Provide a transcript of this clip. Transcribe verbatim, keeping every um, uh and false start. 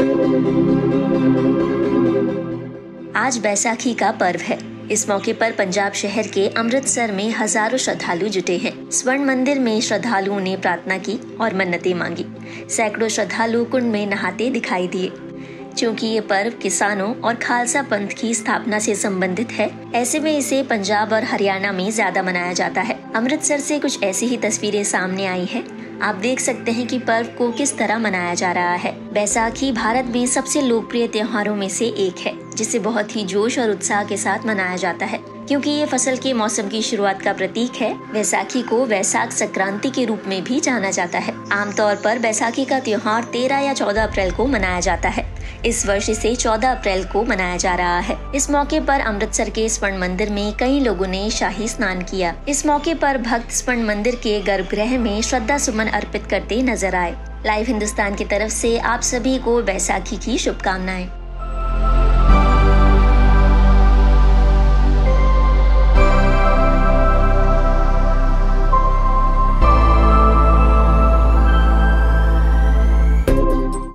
आज बैसाखी का पर्व है। इस मौके पर पंजाब शहर के अमृतसर में हजारों श्रद्धालु जुटे हैं। स्वर्ण मंदिर में श्रद्धालुओं ने प्रार्थना की और मन्नतें मांगी। सैकड़ों श्रद्धालु कुंड में नहाते दिखाई दिए। क्योंकि ये पर्व किसानों और खालसा पंथ की स्थापना से संबंधित है, ऐसे में इसे पंजाब और हरियाणा में ज्यादा मनाया जाता है। अमृतसर से कुछ ऐसी ही तस्वीरें सामने आई हैं। आप देख सकते हैं कि पर्व को किस तरह मनाया जा रहा है। बैसाखी भारत में सबसे लोकप्रिय त्योहारों में से एक है, जिसे बहुत ही जोश और उत्साह के साथ मनाया जाता है। क्योंकि ये फसल के मौसम की शुरुआत का प्रतीक है, बैसाखी को वैशाख संक्रांति के रूप में भी जाना जाता है। आमतौर पर बैसाखी का त्योहार तेरह या चौदह अप्रैल को मनाया जाता है। इस वर्ष इसे चौदह अप्रैल को मनाया जा रहा है। इस मौके पर अमृतसर के स्वर्ण मंदिर में कई लोगों ने शाही स्नान किया। इस मौके पर भक्त स्वर्ण मंदिर के गर्भगृह में श्रद्धा सुमन अर्पित करते नजर आए। लाइव हिंदुस्तान की तरफ से आप सभी को बैसाखी की शुभकामनाएं।